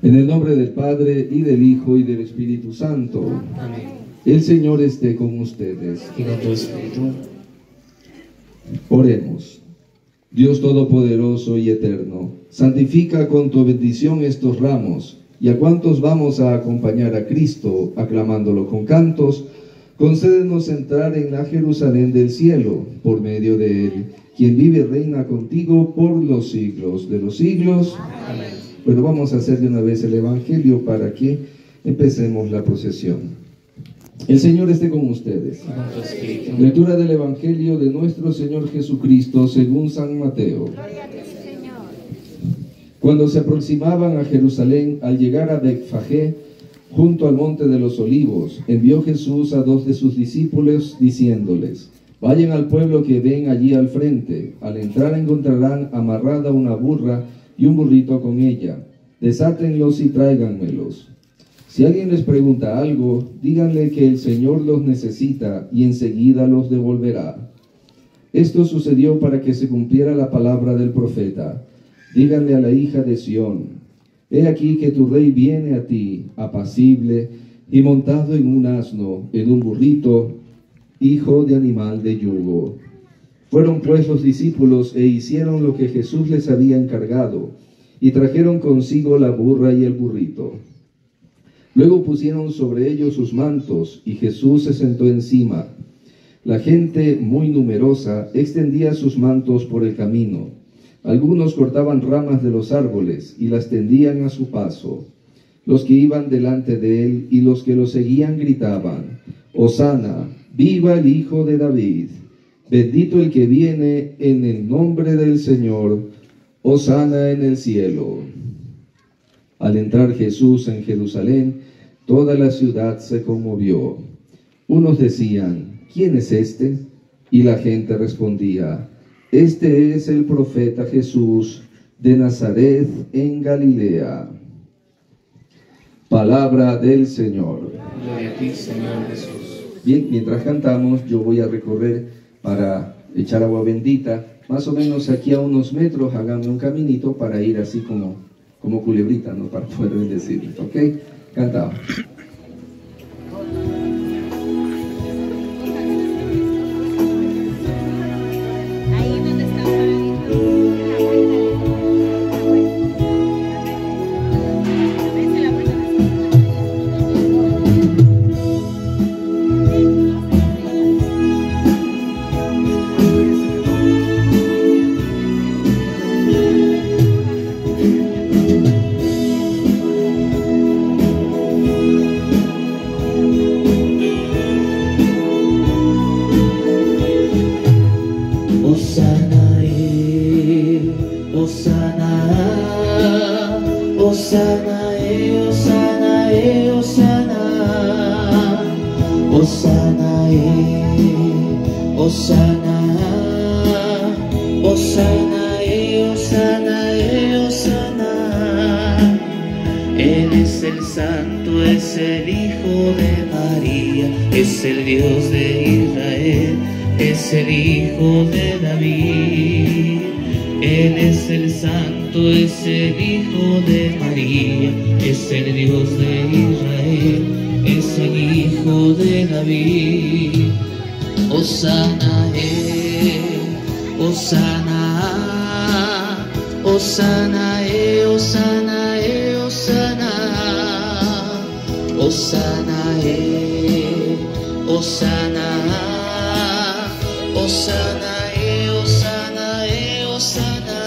En el nombre del Padre, y del Hijo, y del Espíritu Santo. Amén. El Señor esté con ustedes. Y con tu espíritu. Oremos. Dios Todopoderoso y Eterno, santifica con tu bendición estos ramos, y a cuantos vamos a acompañar a Cristo, aclamándolo con cantos, concédenos entrar en la Jerusalén del cielo, por medio de Él, quien vive y reina contigo por los siglos de los siglos. Amén. Bueno, vamos a hacer de una vez el Evangelio para que empecemos la procesión. El Señor esté con ustedes. Y con tu espíritu. Lectura del Evangelio de nuestro Señor Jesucristo según San Mateo. Cuando se aproximaban a Jerusalén, al llegar a Betfagé, junto al monte de los Olivos, envió Jesús a 2 de sus discípulos, diciéndoles: vayan al pueblo que ven allí al frente. Al entrar encontrarán amarrada una burra y un burrito con ella. Desátenlos y tráiganmelos. Si alguien les pregunta algo, díganle que el Señor los necesita y enseguida los devolverá. Esto sucedió para que se cumpliera la palabra del profeta. Díganle a la hija de Sión: he aquí que tu rey viene a ti, apacible y montado en un asno, en un burrito, hijo de animal de yugo. Fueron pues los discípulos e hicieron lo que Jesús les había encargado, y trajeron consigo la burra y el burrito. Luego pusieron sobre ellos sus mantos, y Jesús se sentó encima. La gente, muy numerosa, extendía sus mantos por el camino. Algunos cortaban ramas de los árboles y las tendían a su paso. Los que iban delante de él y los que lo seguían gritaban: Hosana, viva el Hijo de David. Bendito el que viene en el nombre del Señor. Hosana en el cielo. Al entrar Jesús en Jerusalén, toda la ciudad se conmovió. Unos decían: ¿quién es este? Y la gente respondía: este es el profeta Jesús de Nazaret en Galilea. Palabra del Señor. Gloria a ti, Señor Jesús. Bien, mientras cantamos, yo voy a recorrer para echar agua bendita. Más o menos aquí a unos metros, háganme un caminito para ir así como culebrita, ¿no? Para poder bendecir, ¿ok? Cantamos. Él es el Santo, es el Hijo de María, es el Dios de Israel, es el Hijo de David. Él es el Santo, es el Hijo de María, es el Dios de Israel, es el Hijo de David. Hosana, Hosana, Hosana, Hosana, Hosana, Hosana, Hosana, Hosana, Hosana, Hosana.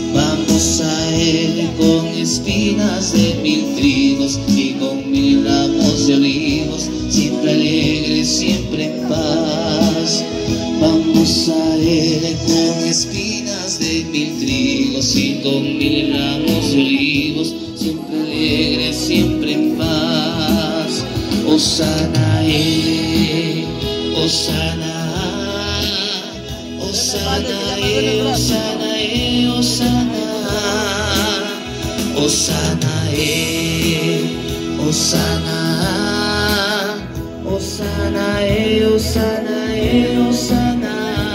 Vamos a Él con espinas de 1000 trigos y con 1000 ramos de olivos, siempre alegres, siempre en paz. Vamos a Él con espinas de 1000 trigos y con 1000 ramos de olivos, siempre alegres, siempre en paz. Hosana Hosana, Hosana Hosana Hosana, Hosana Hosana, Hosana Hosana Hosana.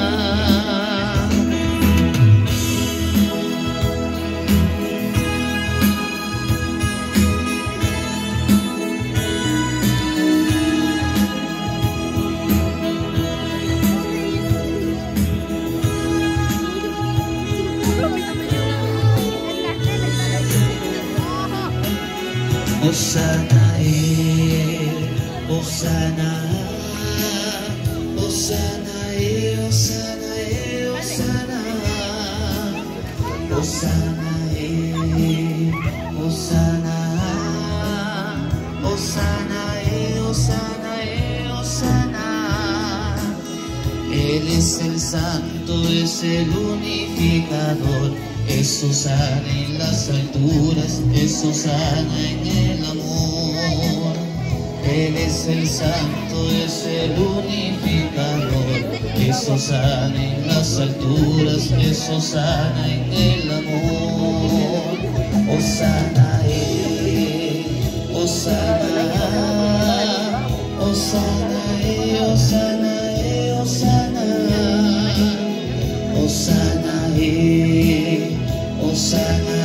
Hosana Hosana, Hosana Hosana Hosana, Hosana Hosana, Hosana Hosana Hosana. Él es el santo, es el unificador, es Hosana en las alturas, es Hosana en el amor. Él es el santo, es el unificador, es Hosana en las alturas, es Hosana en el amor. Hosana Hosana, Hosana Hosana Hosana, Hosana Hosana,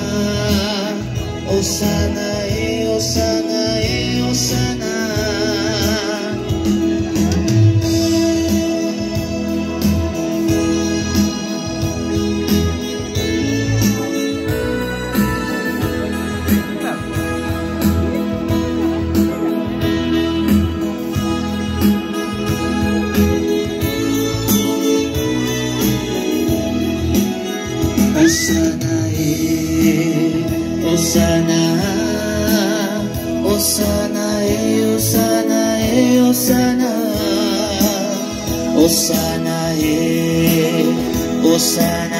Hosana Hosana Hosana. Hosana, Hosana, Hosana, Hosana, Hosana, Hosana,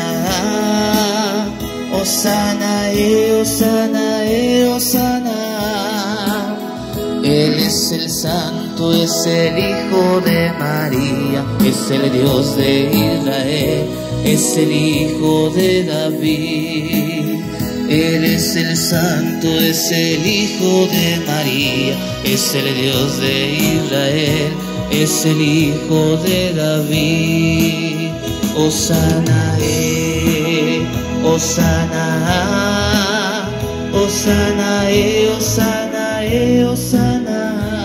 Hosana, Hosana, Hosana. Él es el santo, es el Hijo de María, es el Dios de Israel, es el Hijo de David. Él es el santo, es el Hijo de María, es el Dios de Israel, es el Hijo de David. Hosana Hosana, Hosana Hosana Hosana,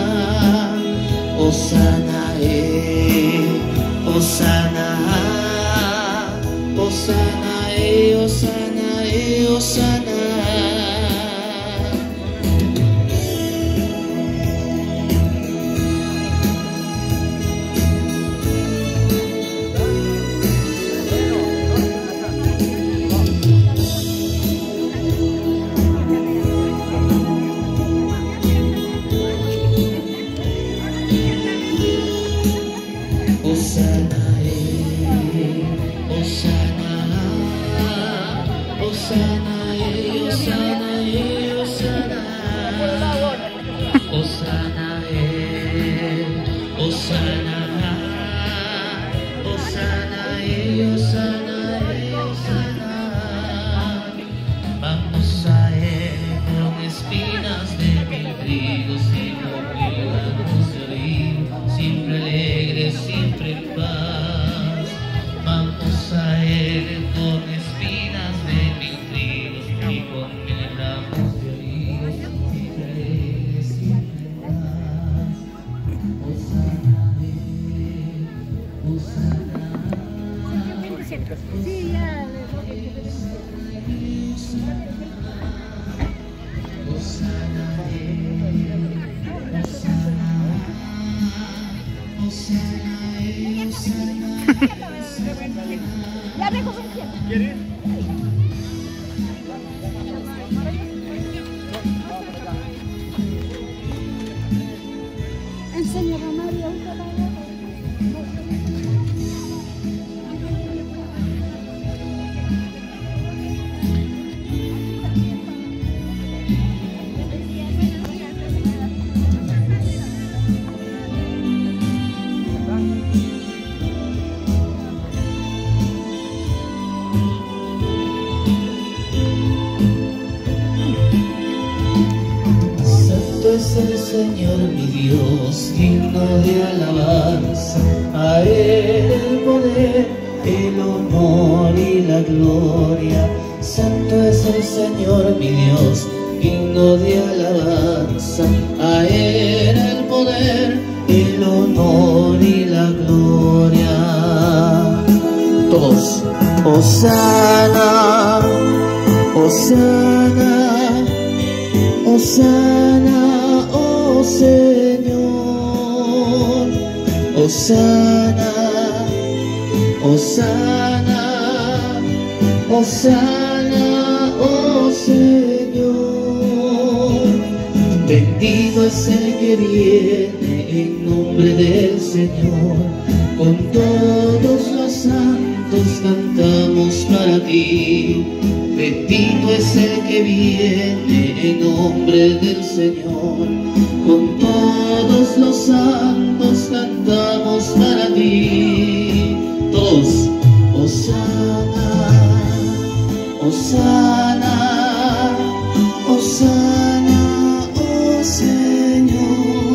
Hosana Hosana, Hosana Hosana Hosana. Vamos a Él con espinas de 1000 trigos y con 1000 ramos de olivo, siempre alegre, siempre en paz. Vamos a Él con espinas de 1000 trigos y con 1000 ramos de olivo, siempre alegre, siempre en paz. Hosana, Hosana. Sí, ya. Ya me ¿quieres? Señor mi Dios, digno de alabanza, a Él el poder, el honor y la gloria. Santo es el Señor mi Dios, digno de alabanza, a Él el poder, el honor y la gloria. Todos, Hosana, Hosana, Hosana, oh Señor, Hosana, Hosana, Hosana, oh Señor. Bendito es el que viene en nombre del Señor, con todos los santos cantamos para ti. Bendito es el que viene en nombre del Señor, con todos los santos cantamos para ti. Todos, Hosana, Hosana, Hosana, oh Señor.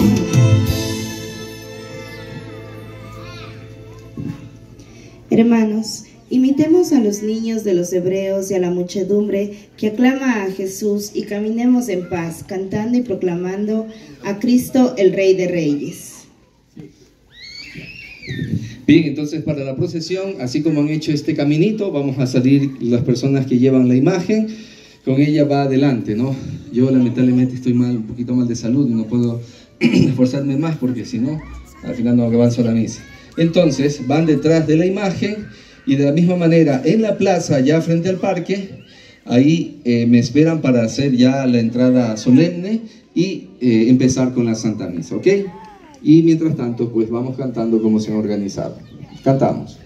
Hermanos, imitemos a los niños de los hebreos y a la muchedumbre que aclama a Jesús y caminemos en paz, cantando y proclamando a Cristo el Rey de Reyes. Bien, entonces para la procesión, así como han hecho este caminito, vamos a salir las personas que llevan la imagen, con ella va adelante, ¿no? Yo lamentablemente estoy un poquito mal de salud y no puedo esforzarme más porque si no, al final no avanzo la misa. Entonces van detrás de la imagen y de la misma manera en la plaza, ya frente al parque, ahí me esperan para hacer ya la entrada solemne y empezar con la Santa Misa, ¿ok? Y mientras tanto, pues vamos cantando como se han organizado. Cantamos.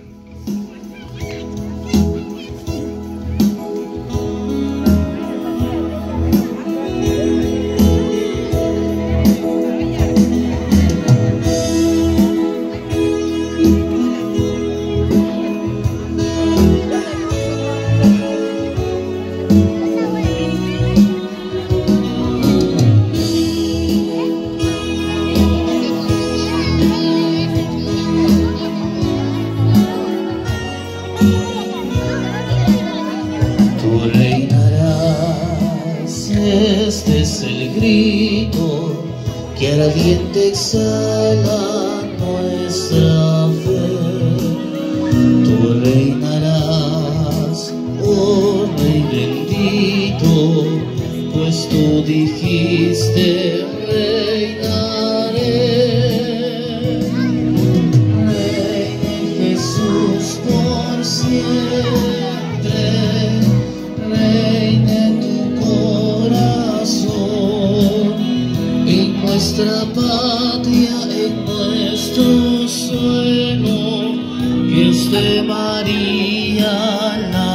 Que ardiente exhala nuestra fe. Tú reinarás, oh Rey bendito, pues tú dijiste reinaré. Reine Jesús por siempre, reine tu corazón. En nuestra patria, en nuestro suelo, que es de María la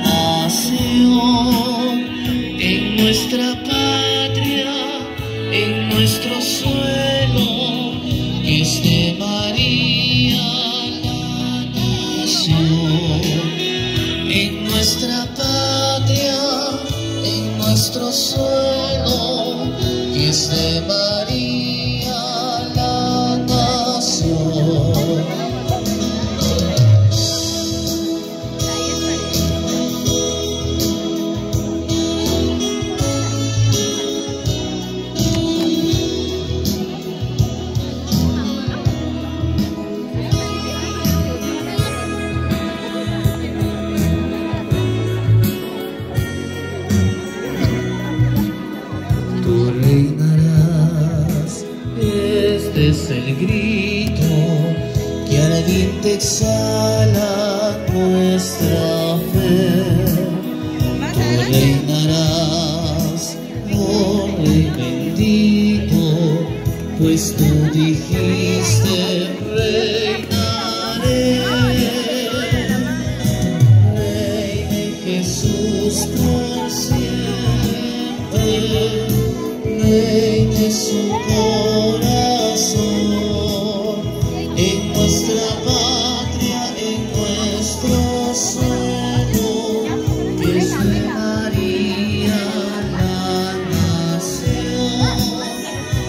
nación. En nuestra patria, en nuestro suelo, que es de María la nación. En nuestra patria, en nuestro suelo, que es de María la nación. Es el grito que ardiente exhala nuestra fe. Tú reinarás, oh Rey bendito, pues tú dijiste reinaré. Reine Jesús por siempre, reine su corazón. En nuestra patria, en nuestro suelo, que es de María la nación.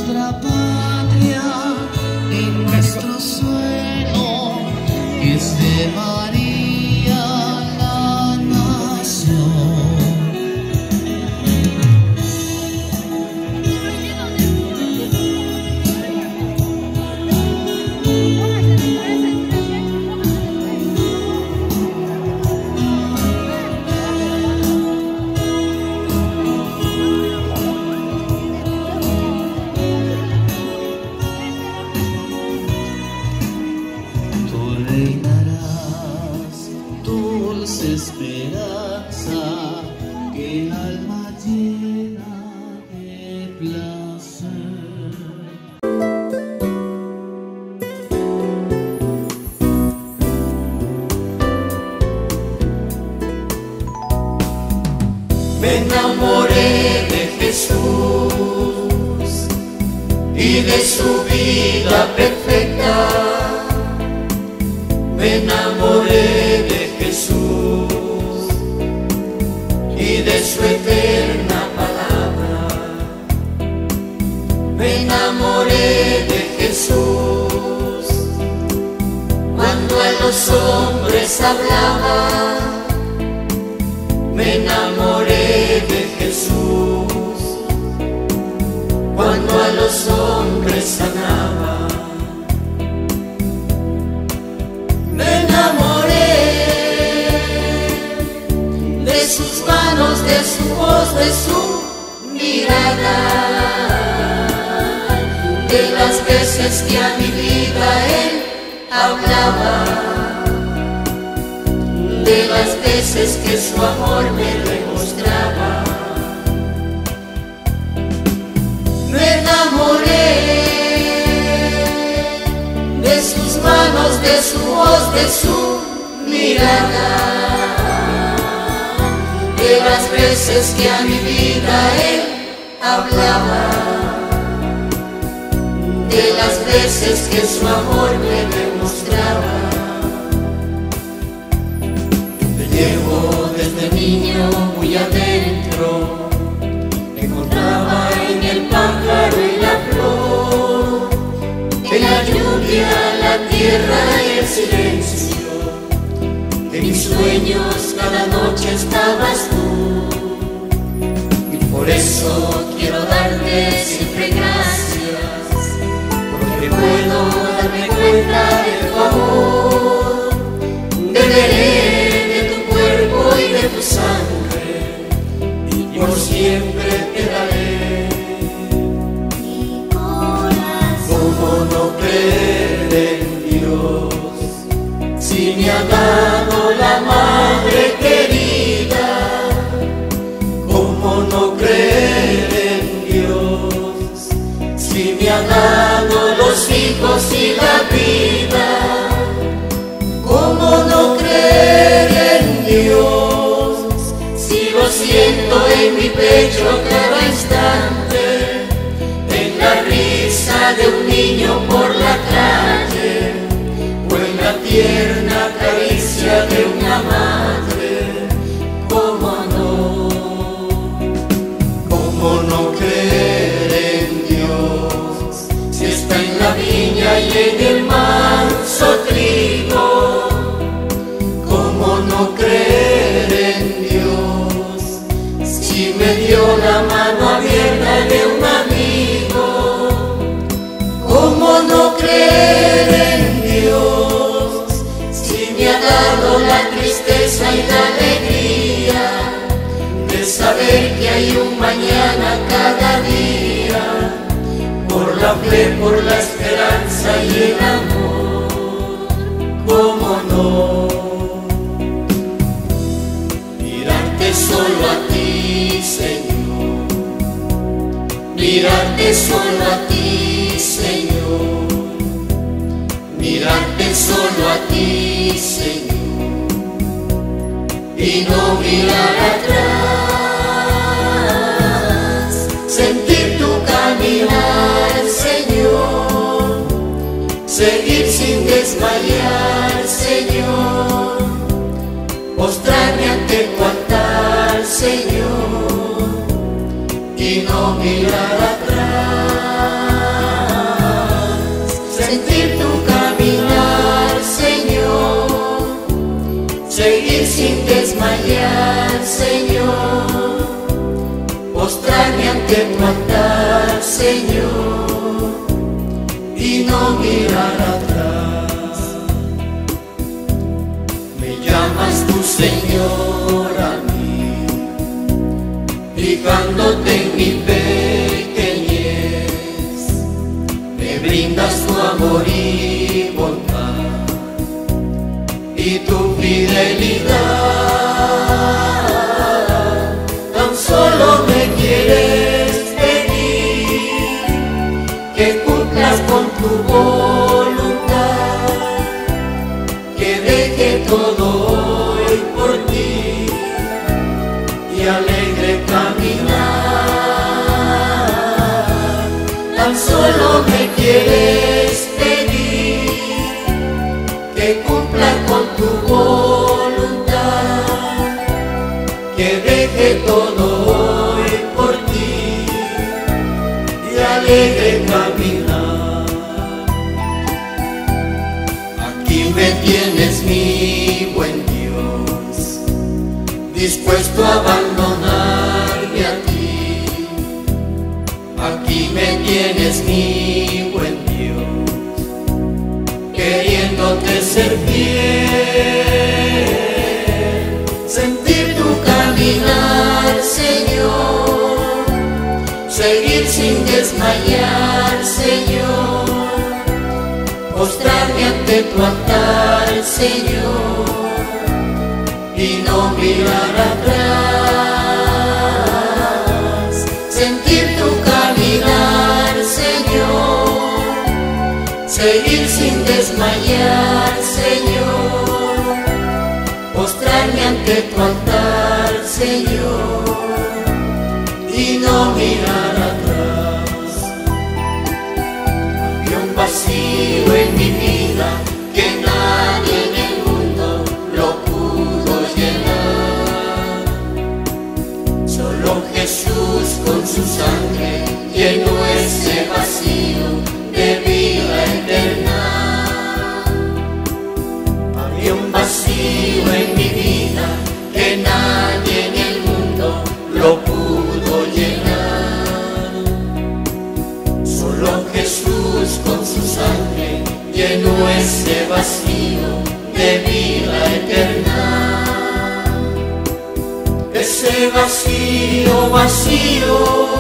nuestra patria, en nuestro suelo, es de María la nación. Esperanza que alma llena de placer. Me enamoré de Jesús y de su vida perfecta. Me enamoré de Jesús y de su eterna palabra. Me enamoré de Jesús cuando a los hombres hablaba. Me enamoré de Jesús cuando a los hombres sanaba. Me enamoré de sus manos, de su voz, de su mirada, de las veces que a mi vida Él hablaba, de las veces que su amor me demostraba. Me enamoré de sus manos, de su voz, de su mirada, de las veces que a mi vida Él hablaba, de las veces que su amor me demostraba. Te llevo desde niño muy adentro, me encontraba en el pájaro y la flor, en la lluvia, la tierra y el silencio. En mis sueños cada noche estabas tú, y por eso quiero darte siempre gracias, porque puedo darme cuenta de tu amor. Beberé de tu cuerpo y de tu sangre, y por siempre te daré. Mi corazón. ¿Cómo no creer en Dios si me ha dado la madre querida? ¿Cómo no creer en Dios si me ha dado los hijos y la vida? ¿Cómo no creer en Dios si lo siento en mi pecho cada instante, en la risa de un niño por la calle, o en la tierna caricia de una madre? ¿Cómo no creer en Dios si está en la viña y en el manso trigo? ¿Cómo no creer en Dios si me dio la mano abierta de un amigo? ¿Cómo no creer en Dios si me ha dado la tristeza y la alegría de saber que hay un mañana cada día, por la fe, por la esperanza y el amor? ¿Cómo no mirarte solo a ti, Señor? Mirarte solo a ti, Señor. Mirarte solo a ti, Señor, y no mirar atrás. Sentir tu caminar, Señor, seguir sin desmayar, Señor, postrarme ante tu altar, Señor, y no mirar atrás. Señor, postrarme ante tu altar, Señor, y no mirar atrás. Me llamas tú, Señor, a mí, fijándote en mi pequeñez, me brindas tu amor y bondad y tu fidelidad. Tan solo me quieres pedir que cumplas con tu voluntad, que deje todo hoy por ti y alegre caminar. Tan solo me quieres pedir que cumpla con tu voluntad, que deje todo hoy por ti y alegre caminar. Aquí me tienes, mi buen Dios, dispuesto a abandonarme a ti. Aquí me tienes, mi buen Dios, queriéndote ser fiel, sentir tu caminar, Señor, seguir sin desmayar, Señor, postrarme ante tu altar, Señor, y no mirar atrás, sentir tu caminar, Señor, seguir sin desmayar, Señor, postrarme ante tu altar, Señor, y no mirar atrás. Había un vacío en mi vida que nadie en el mundo lo pudo llenar. Solo Jesús con su sangre llenó ese vacío de vida eterna. Había un vacío en mi vida que nadie en el mundo lo pudo llenar. Solo Jesús con su sangre llenó ese vacío de vida eterna. Ese vacío, vacío,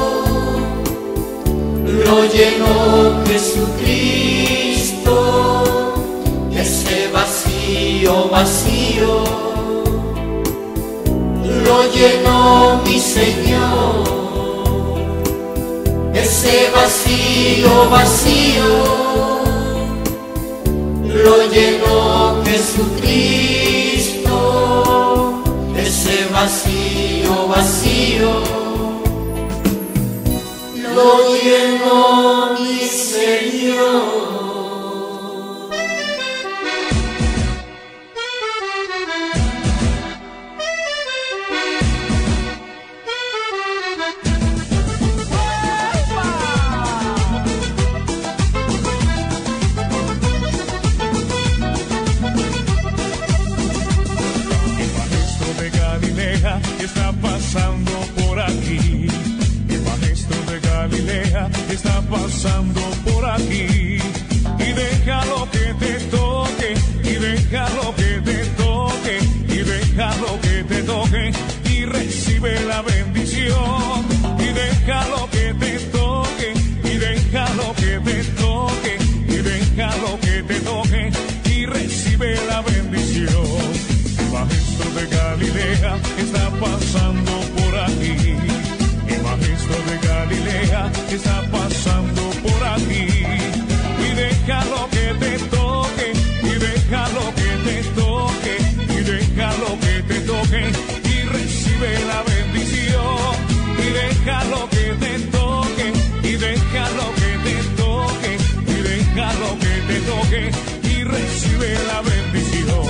lo llenó Jesucristo. Ese vacío, vacío, lo llenó mi Señor. Ese vacío, vacío, lo llenó Jesucristo. Ese vacío, vacío, lo llenó mi Señor. Está pasando por aquí, el maestro de Galilea está pasando por aquí, y déjalo que te toque, y déjalo que te toque, y déjalo que te toque, y recibe la bendición, y déjalo que te toque, y déjalo que te toque, y déjalo que te toque, y recibe la bendición. El maestro de Galilea está pasando por aquí. El maestro de Galilea está pasando por aquí. Y déjalo que te toque, y déjalo que te toque, y déjalo que te toque, y recibe la bendición. Y déjalo que te toque, y déjalo que te toque, y déjalo que te toque, y recibe la bendición.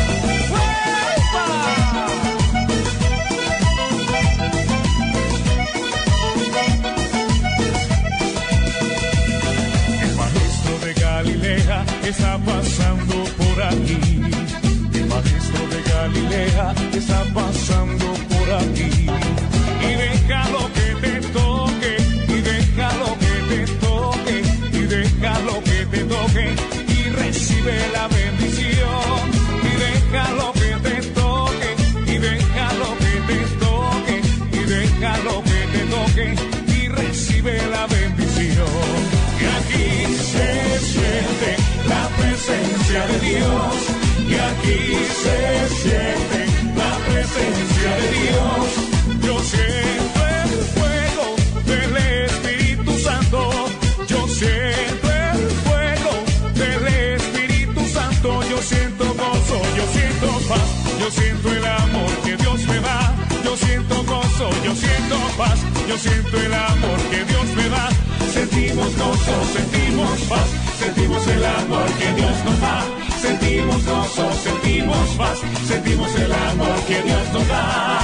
Está pasando por aquí, el maestro de Galilea está pasando por déjalo que te toque y recibe la bendición. Y déjalo que te toque, y déjalo que te toque, y déjalo que te toque y recibe la bendición. Y aquí se siente la presencia de Dios, y aquí se siente la presencia de Dios. Yo siento el fuego del Espíritu Santo, yo siento el fuego del Espíritu Santo, yo siento gozo, yo siento paz, yo siento el amor que Dios me da, yo siento gozo, yo siento paz, yo siento el amor que Dios me da. Sentimos gozo, sentimos paz, sentimos el amor que Dios nos da. Sentimos gozo, sentimos paz, sentimos el amor que Dios nos da.